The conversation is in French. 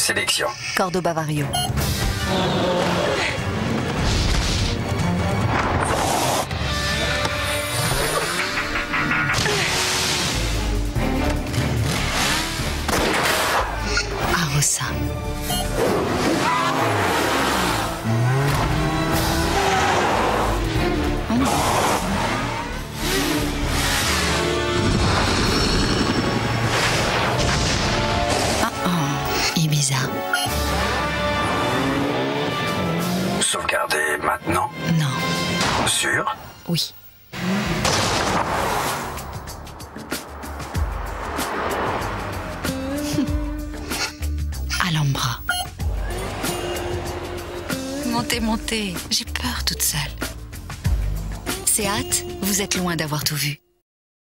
sélection. Cordoba Vario. Arosa. Ibiza. Sauvegarder maintenant? Non. Sûr? Oui. Alhambra. Montez, montez. J'ai peur toute seule. Seat, vous êtes loin d'avoir tout vu.